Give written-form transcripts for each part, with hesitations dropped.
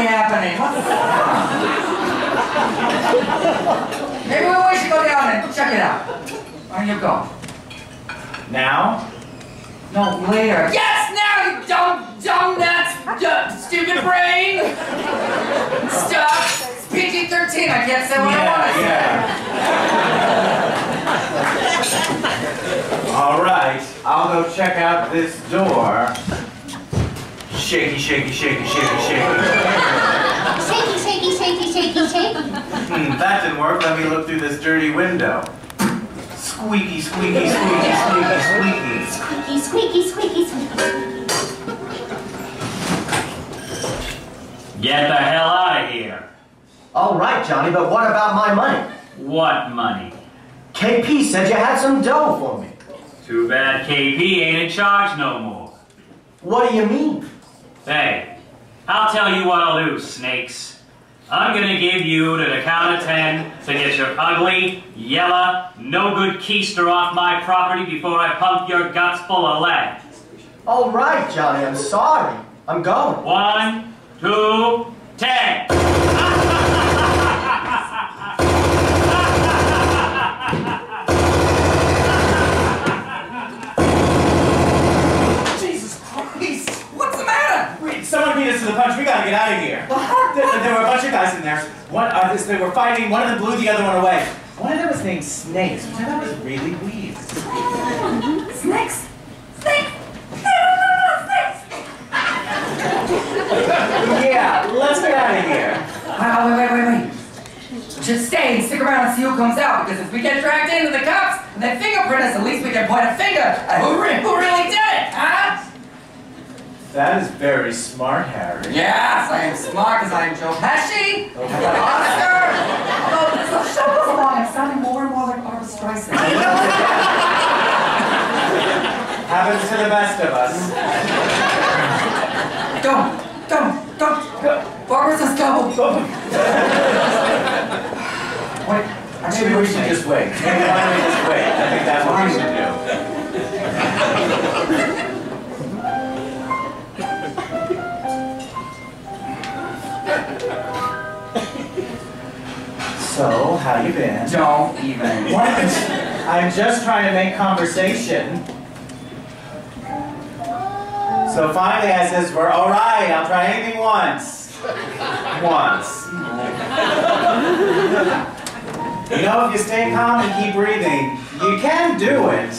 ceremony happening. Maybe we should go down and check it out. Why don't you go? Now? No, later. Yes, now, you dumb nuts, stupid brain. Stuff. It's PG-13. I can't say what I want to say. All right, I'll go check out this door. Shaky, shaky, shaky, shaky, shaky. Shaky, shaky, shaky, shaky, shaky. That didn't work. Let me look through this dirty window. Squeaky, squeaky, squeaky, squeaky, squeaky. Squeaky, squeaky, squeaky, squeaky. Get the hell out of here. All right, Johnny, but what about my money? What money? KP said you had some dough for me. Too bad KP ain't in charge no more. What do you mean? Hey, I'll tell you what I'll do, snakes. I'm gonna give you to the count of 10 to get your ugly, yellow, no-good keister off my property before I pump your guts full of lead. All right, Johnny, I'm sorry. I'm going. 1, 2, 10. Someone beat us to the punch. We gotta get out of here. There were a bunch of guys in there. They were fighting. One of them blew the other one away. One of them was named Snakes, which I thought was really weird. Snakes? Snakes? Snakes! Yeah, let's get out of here. Wait. Just stay and stick around and see who comes out, because if we get dragged into the cops and they fingerprint us, at least we can point a finger at who really did it, huh? That is very smart, Harry. Yes, I am smart because I am Joe Pesci. I got an Oscar. Although as the show goes along, I'm sounding more and more like Barbara Streisand. Happens to the best of us. Go. Barbara says go. Wait, Maybe we should just wait. Maybe why don't we just wait? I think that's what we should do. So, how you been? don't even. What? I'm just trying to make conversation. So finally I says, we're all right, I'll try anything once. Once. You know, if you stay calm and keep breathing, you can do it.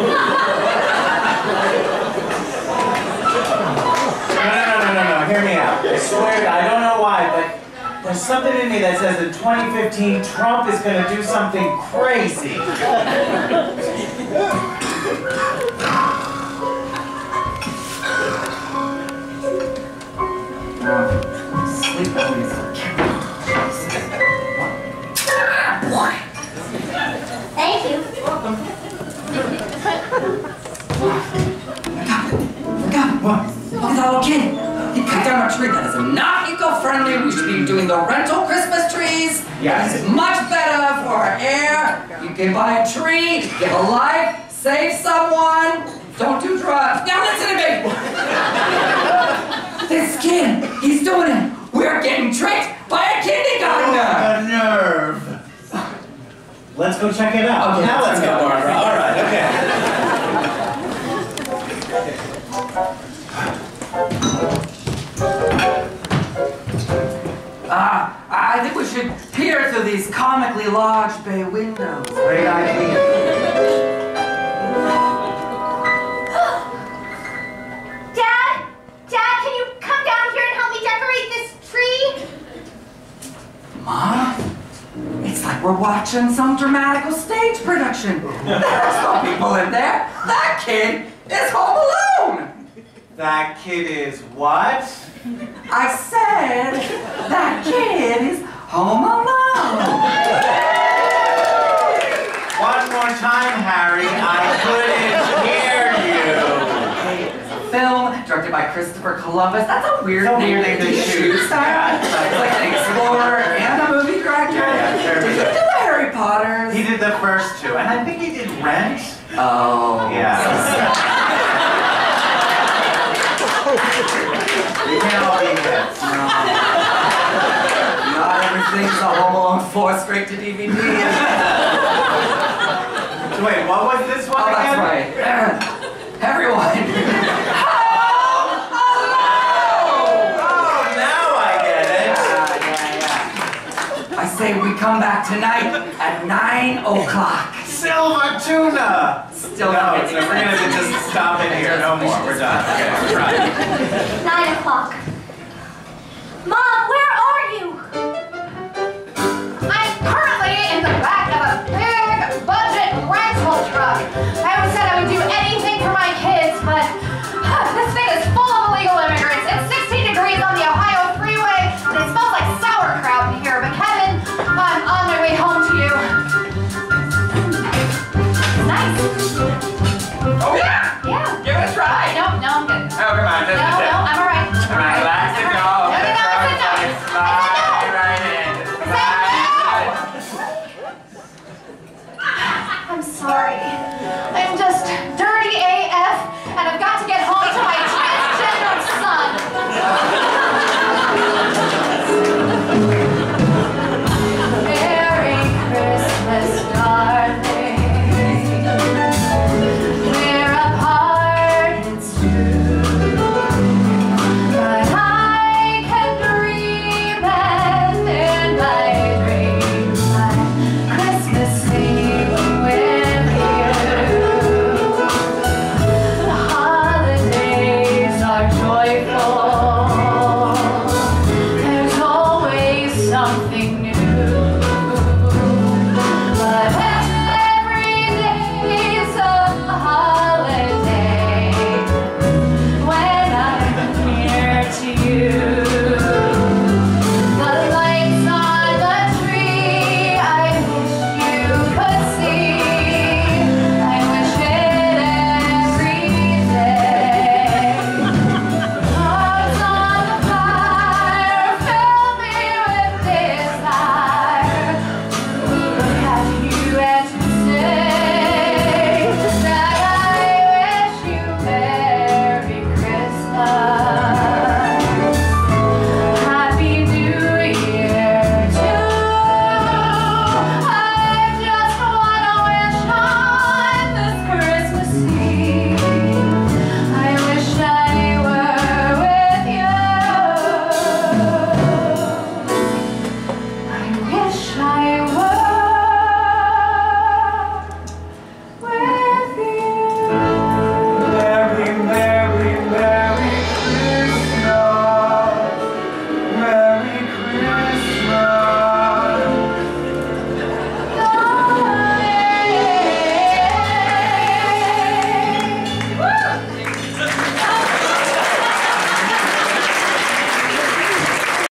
No, hear me out. I swear, I don't know why, but there's something in me that says in 2015, Trump is going to do something crazy. Sleep Thank you. What? Is all okay? He cut down a tree that is not eco-friendly. We should be doing the rental Christmas trees. Yes. It's much better for our air. You can buy a tree, give a life, save someone. Don't do drugs. Now listen to me. This kid, he's doing it. We're getting tricked by a kindergartner. The nerve. Let's go check it out. Okay, now let's go, Barbara. All right, okay. I think we should peer through these comically large bay windows. Great idea. Dad, can you come down here and help me decorate this tree? Mom? It's like we're watching some dramatical stage production. There's no people in there. That kid is home alone. That kid is what? I said that kid is home alone. One more time, Harry. I couldn't hear you. It's a film directed by Christopher Columbus. That's a weird So name weird to to choose. choose. Yeah. It's like an explorer and a movie director. Yeah, sure. Did you do the Harry Potters? He did the first two, and I think he did Rent. Oh. Yeah. You can't all be hits. No. things are Home Alone 4 straight to DVD. Wait, what was this one Oh, again? that's right. Everyone. Oh, now I get it. Yeah. I say we come back tonight at 9 o'clock. Silver tuna. Still No, not it's making we're gonna sense. just stop it here. No more. We're done. Okay, we're trying. 9 o'clock. Mom, where